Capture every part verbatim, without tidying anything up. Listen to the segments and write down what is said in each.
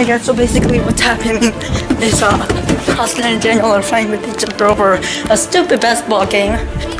Hey guys, so basically what's happening is uh, Austin and Daniel are fighting with each other over a stupid basketball game.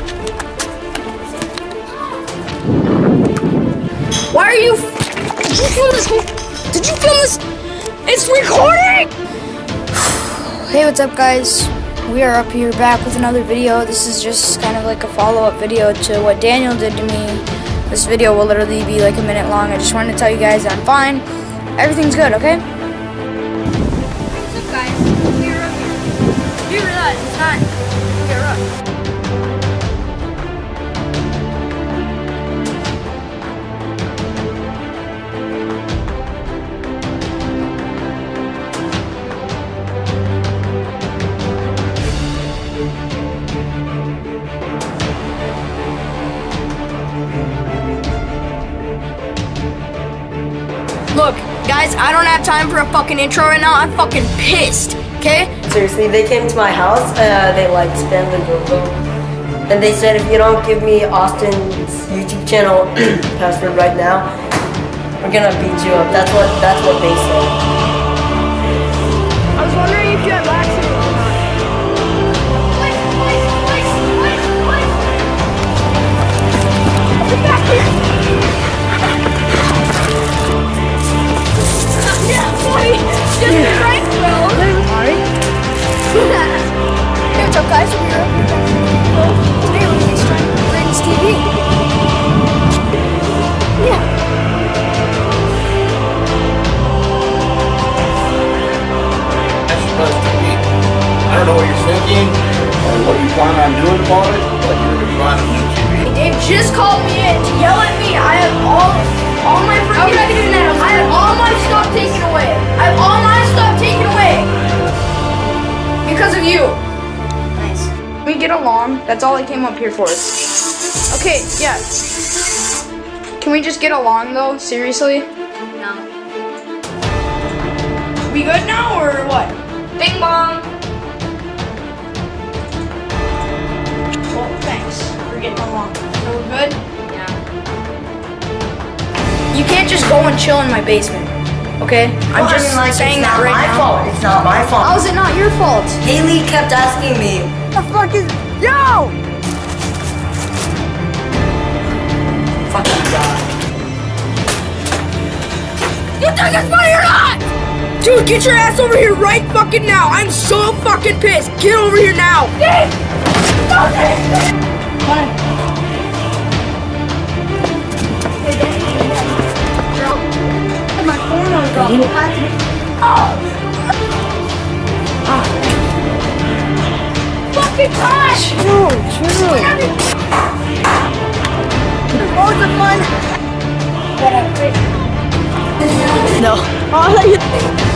Why are you? Did you film this? Did you film this? It's recording! Hey, what's up guys? We are up here back with another video. This is just kind of like a follow-up video to what Daniel did to me. This video will literally be like a minute long. I just wanted to tell you guys I'm fine. Everything's good, okay? What's up guys? WeAreUp here. Do you realize it's not WeAreUp? Look, guys, I don't have time for a fucking intro right now. I'm fucking pissed, okay? Seriously, they came to my house, uh, they like spammed the logo, and they said if you don't give me Austin's YouTube channel password right now, we're gonna beat you up. That's what that's what they said. I was wondering if you had laxative or not. Please, please, please, please, please. Get back here. Yeah, boy. Just be right, Will. Sorry. Hey, what's up, guys? We're up here. Today we're going to start Brandon's T V. Yeah. I don't know what you're thinking or what you plan on doing about it, but you're going to be buying a new T V. Dave just called me in to yell at me. I have all, all my freaking. I doing that. I have all my stuff taken away. I have all my stuff taken away because of you. Nice. Can we get along? That's all I came up here for. Okay, yeah. Can we just get along though? Seriously? No. We good now or what? Bing bong. Well, thanks for getting along. So we're good? Yeah. You can't just go and chill in my basement, okay? I'm Well, just I mean, like, saying it's that not right my now. fault. It's not my fault. How is it not your fault? Haley kept asking me, The fuck is yo? fucking God. You think it's funny or not? Dude, get your ass over here right fucking now. I'm so fucking pissed. Get over here now. Dave! No, Dave! Come on. Hey, Dave. My phone on go. Oh. Oh. Fucking gosh! No, true. Oh, it's a fun. No. Oh,